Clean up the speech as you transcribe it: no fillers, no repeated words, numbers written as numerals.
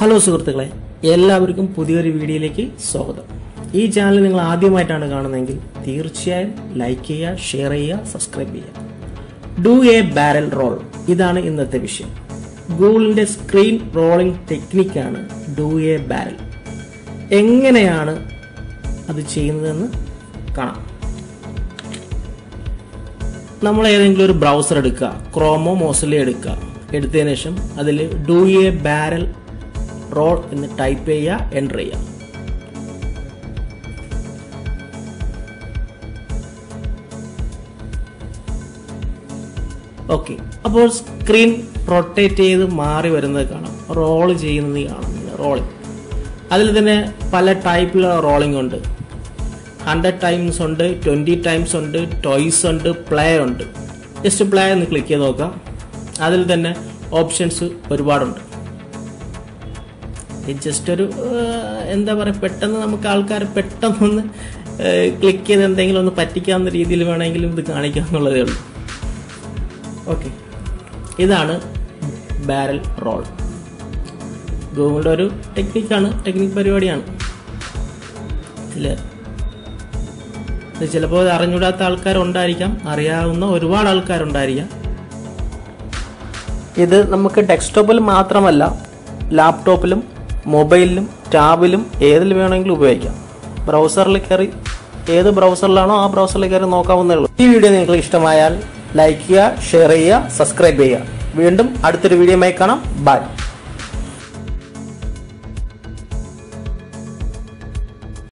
Hello സുഹൃത്തുക്കളെ, എല്ലാവർക്കും പുതിയൊരു വീഡിയോയിലേക്ക് സ്വാഗതം. ഈ ചാനൽ നിങ്ങൾ ആദ്യമായിട്ടാണ് കാണുന്നതെങ്കിൽ തീർച്ചയായും ലൈക്ക് ചെയ്യുക, ഷെയർ ചെയ്യുക, സബ്സ്ക്രൈബ് ചെയ്യുക. ഡു എ ബാരൽ റോൾ, ഇതാണ് ഇന്നത്തെ വിഷയം. ഗൂഗിളിന്റെ സ്ക്രീൻ റോളിംഗ് ടെക്നിക്കാണ് ഡു എ ബാരൽ. എങ്ങനെയാണ് അത് ചെയ്യുന്നതെന്ന് കാണാം. നമ്മൾ ഏതെങ്കിലും ഒരു ബ്രൗസർ എടുക്കുക, ക്രോമോ മോസില്ല എടുക്കുക. എടുത്തതിന് ശേഷം അതിൽ ഡു എ ബാരൽ റോൾ എന്ന് ടൈപ്പ് ചെയ്യുക, എൻ്റർ ചെയ്യുക. ഓക്കെ, അപ്പോൾ സ്ക്രീൻ റൊട്ടേറ്റ് ചെയ്ത് മാറി വരുന്നത് കാണാം, റോൾ ചെയ്യുന്നത് കാണാം. റോളിംഗ് അതിൽ തന്നെ പല ടൈപ്പിലുള്ള റോളിംഗ് ഉണ്ട്. 100 ടൈംസ് ഉണ്ട്, 20 ടൈംസ് ഉണ്ട്, ടോയ്സ് ഉണ്ട്, പ്ലേ ഉണ്ട്. ജസ്റ്റ് പ്ലേ എന്ന് ക്ലിക്ക് ചെയ്ത് നോക്കാം. അതിൽ തന്നെ ഓപ്ഷൻസ് ഒരുപാടുണ്ട്. ജസ്റ്റ് ഒരു എന്താ പറയുക, പെട്ടെന്ന് നമുക്ക് ആൾക്കാർ പെട്ടെന്നൊന്ന് ക്ലിക്ക് ചെയ്ത് എന്തെങ്കിലും ഒന്ന് പറ്റിക്കാവുന്ന രീതിയിൽ വേണമെങ്കിലും ഇത് കാണിക്കാമെന്നുള്ളതേ ഉള്ളൂ. ഓക്കെ, ഇതാണ് ബാരൽ റോൾ. ഗൂഗിളിൻ്റെ ഒരു ടെക്നിക് പരിപാടിയാണ്. ഇത് ചിലപ്പോൾ അറിഞ്ഞൂടാത്ത ആൾക്കാരുണ്ടായിരിക്കാം, അറിയാവുന്ന ഒരുപാട് ആൾക്കാരുണ്ടായിരിക്കാം. ഇത് നമുക്ക് ഡെസ്ക്ടോപ്പിൽ മാത്രമല്ല, ലാപ്ടോപ്പിലും മൊബൈലിലും ടാബിലും ഏതിൽ വേണമെങ്കിലും ഉപയോഗിക്കാം. ബ്രൗസറിൽ കയറി ഏത് ബ്രൗസറിലാണോ ആ ബ്രൗസറിൽ കയറി നോക്കാവുന്നേ ഉള്ളൂ. ഈ വീഡിയോ നിങ്ങൾക്ക് ഇഷ്ടമായാൽ ലൈക്ക് ചെയ്യുക, ഷെയർ ചെയ്യുക, സബ്സ്ക്രൈബ് ചെയ്യുക. വീണ്ടും അടുത്തൊരു വീഡിയോയുമായി കാണാം. ബൈ.